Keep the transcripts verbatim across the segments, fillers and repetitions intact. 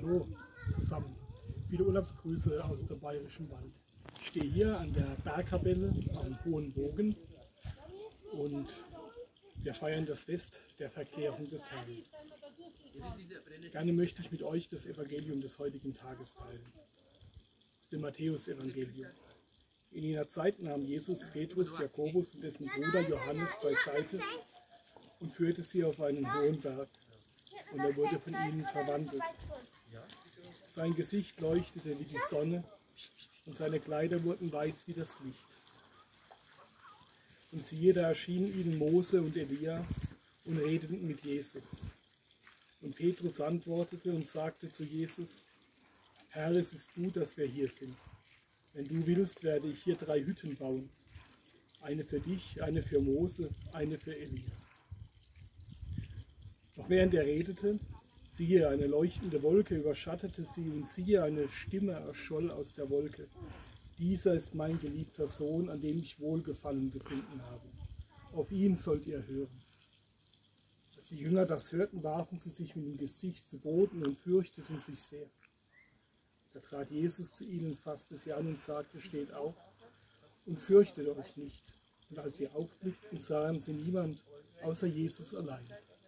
Hallo zusammen, viele Urlaubsgrüße aus dem Bayerischen Wald. Ich stehe hier an der Bergkapelle am Hohen Bogen und wir feiern das Fest der Verklärung des Herrn. Gerne möchte ich mit euch das Evangelium des heutigen Tages teilen, aus dem Matthäus-Evangelium. In jener Zeit nahm Jesus Petrus, Jakobus und dessen Bruder Johannes beiseite und führte sie auf einen hohen Berg, und er wurde von ihnen verwandelt. Sein Gesicht leuchtete wie die Sonne und seine Kleider wurden weiß wie das Licht. Und siehe, da erschienen ihnen Mose und Elia und redeten mit Jesus. Und Petrus antwortete und sagte zu Jesus: Herr, es ist gut, dass wir hier sind. Wenn du willst, werde ich hier drei Hütten bauen. Eine für dich, eine für Mose, eine für Elia. Noch während er redete, siehe, eine leuchtende Wolke überschattete sie, und siehe, eine Stimme erscholl aus der Wolke: Dieser ist mein geliebter Sohn, an dem ich Wohlgefallen gefunden habe. Auf ihn sollt ihr hören. Als die Jünger das hörten, warfen sie sich mit dem Gesicht zu Boden und fürchteten sich sehr. Da trat Jesus zu ihnen, fasste sie an und sagte: Steht auf und fürchtet euch nicht. Und als sie aufblickten, sahen sie niemand außer Jesus allein.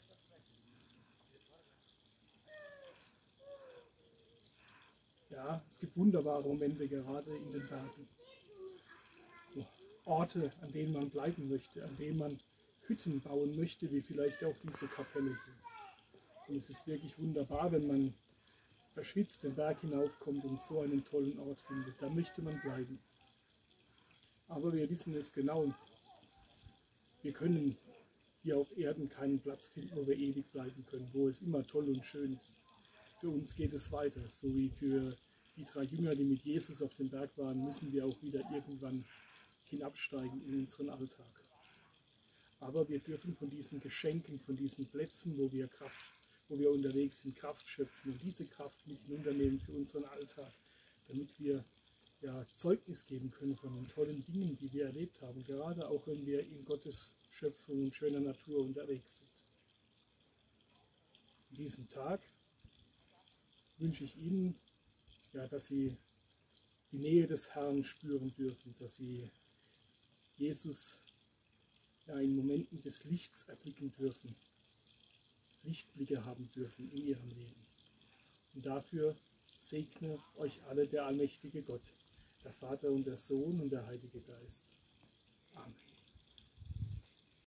Ja, es gibt wunderbare Momente gerade in den Bergen. Orte, an denen man bleiben möchte, an denen man Hütten bauen möchte, wie vielleicht auch diese Kapelle hier. Und es ist wirklich wunderbar, wenn man verschwitzt den Berg hinaufkommt und so einen tollen Ort findet. Da möchte man bleiben. Aber wir wissen es genau. Wir können hier auf Erden keinen Platz finden, wo wir ewig bleiben können, wo es immer toll und schön ist. Für uns geht es weiter, so wie für die drei Jünger, die mit Jesus auf dem Berg waren, müssen wir auch wieder irgendwann hinabsteigen in unseren Alltag. Aber wir dürfen von diesen Geschenken, von diesen Plätzen, wo wir Kraft, wo wir unterwegs sind, Kraft schöpfen und diese Kraft mit hinunternehmen für unseren Alltag, damit wir ja, Zeugnis geben können von den tollen Dingen, die wir erlebt haben, gerade auch wenn wir in Gottes Schöpfung und schöner Natur unterwegs sind. In diesem Tag wünsche ich Ihnen, ja, dass Sie die Nähe des Herrn spüren dürfen, dass Sie Jesus ja, in Momenten des Lichts erblicken dürfen, Lichtblicke haben dürfen in Ihrem Leben. Und dafür segne euch alle der allmächtige Gott, der Vater und der Sohn und der Heilige Geist.